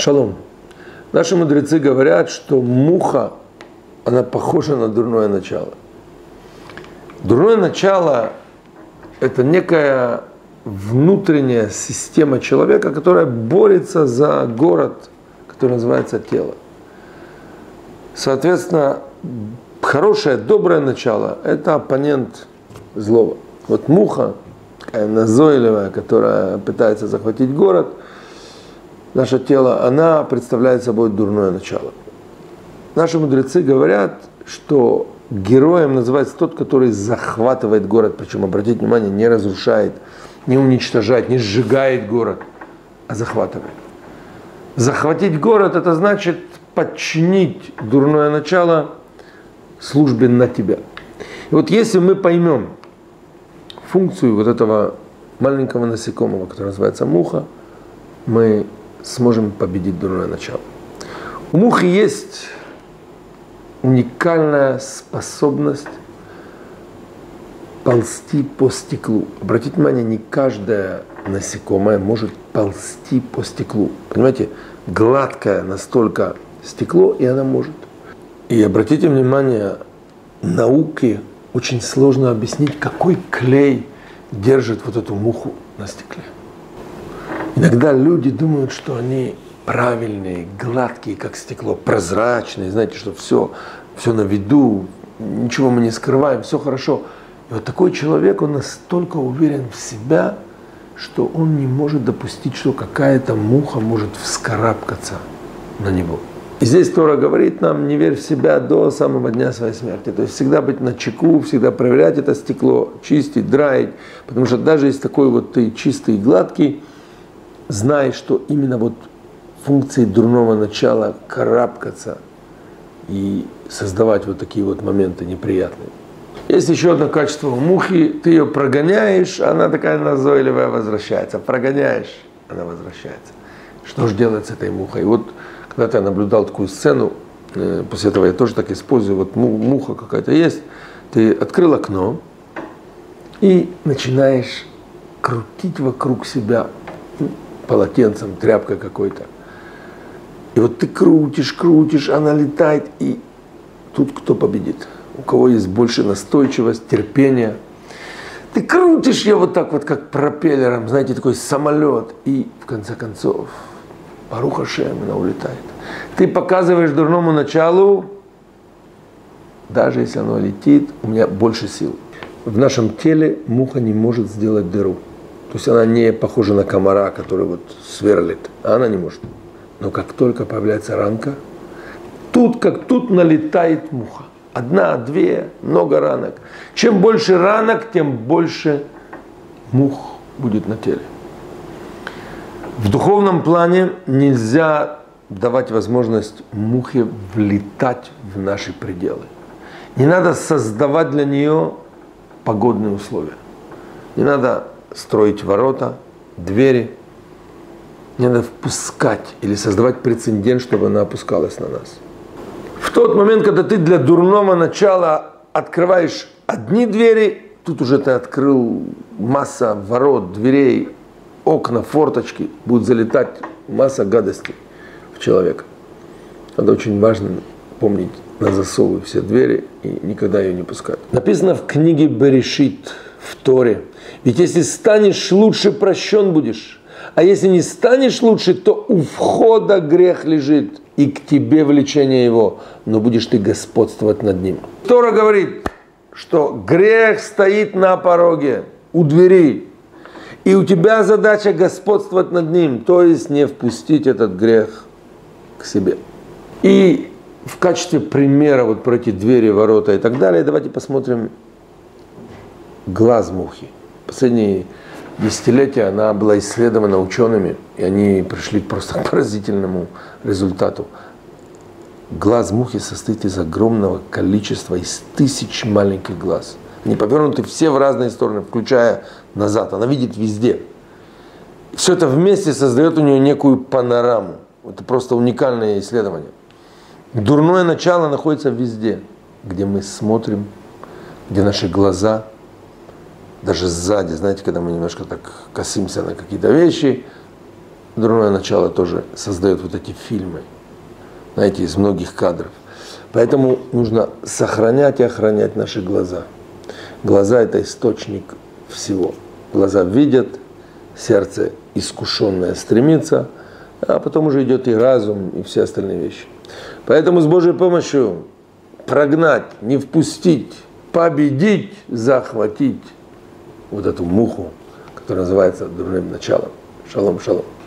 Шалом. Наши мудрецы говорят, что муха, она похожа на дурное начало. Дурное начало – это некая внутренняя система человека, которая борется за город, который называется тело. Соответственно, хорошее, доброе начало – это оппонент злого. Вот муха, такая назойливая, которая пытается захватить город, наше тело, она представляет собой дурное начало. Наши мудрецы говорят, что героем называется тот, который захватывает город, причем, обратите внимание, не разрушает, не уничтожает, не сжигает город, а захватывает. Захватить город – это значит подчинить дурное начало службе на тебя. И вот если мы поймем функцию вот этого маленького насекомого, который называется муха, мы сможем победить дурное начало. У мухи есть уникальная способность ползти по стеклу. Обратите внимание, не каждое насекомое может ползти по стеклу. Понимаете, гладкое настолько стекло, и она может. И обратите внимание, науке очень сложно объяснить, какой клей держит вот эту муху на стекле. Иногда люди думают, что они правильные, гладкие, как стекло, прозрачные, знаете, что все на виду, ничего мы не скрываем, все хорошо. И вот такой человек, он настолько уверен в себя, что он не может допустить, что какая-то муха может вскарабкаться на него. И здесь Тора говорит нам: не верь в себя до самого дня своей смерти. То есть всегда быть начеку, всегда проверять это стекло, чистить, драить. Потому что даже если такой вот ты чистый и гладкий, знай, что именно вот функции дурного начала карабкаться и создавать вот такие вот моменты неприятные. Есть еще одно качество у мухи. Ты ее прогоняешь, она такая назойливая возвращается. Прогоняешь, она возвращается. Что же делать с этой мухой? И вот когда-то я наблюдал такую сцену, после этого я тоже так использую. Вот муха какая-то есть, ты открыл окно и начинаешь крутить вокруг себя полотенцем, тряпкой какой-то. И вот ты крутишь, она летает, и тут кто победит? У кого есть больше настойчивость, терпения. Ты крутишь ее вот так вот, как пропеллером, знаете, такой самолет, и в конце концов, Барух Ашем, она улетает. Ты показываешь дурному началу, даже если оно летит, у меня больше сил. В нашем теле муха не может сделать дыру. То есть она не похожа на комара, который вот сверлит, а она не может. Но как только появляется ранка, тут налетает муха. Одна, две, много ранок. Чем больше ранок, тем больше мух будет на теле. В духовном плане нельзя давать возможность мухе влетать в наши пределы. Не надо создавать для нее погодные условия. Не надо строить ворота, двери. Не надо впускать или создавать прецедент, чтобы она опускалась на нас. В тот момент, когда ты для дурного начала открываешь одни двери, тут уже ты открыл масса ворот, дверей, окна, форточки, будет залетать масса гадостей в человека. Это очень важно помнить на засовы все двери и никогда ее не пускать. Написано в книге Берешит, в Торе: ведь если станешь лучше, прощен будешь. А если не станешь лучше, то у входа грех лежит, и к тебе влечение его, но будешь ты господствовать над ним. Тора говорит, что грех стоит на пороге, у двери, и у тебя задача господствовать над ним, то есть не впустить этот грех к себе. И в качестве примера вот про эти двери, ворота и так далее, давайте посмотрим глаз мухи. Последние десятилетия она была исследована учеными, и они пришли просто к поразительному результату. Глаз мухи состоит из огромного количества, из тысяч маленьких глаз. Они повернуты все в разные стороны, включая назад. Она видит везде. Все это вместе создает у нее некую панораму. Это просто уникальное исследование. Дурное начало находится везде, где мы смотрим, где наши глаза, даже сзади, знаете, когда мы немножко так косимся на какие-то вещи, дурное начало тоже создает вот эти фильмы, знаете, из многих кадров. Поэтому нужно сохранять и охранять наши глаза. Глаза – это источник всего. Глаза видят, сердце искушенное стремится, а потом уже идет и разум, и все остальные вещи. Поэтому с Божьей помощью прогнать, не впустить, победить, захватить вот эту муху, которая называется дурным началом. Шалом, шалом.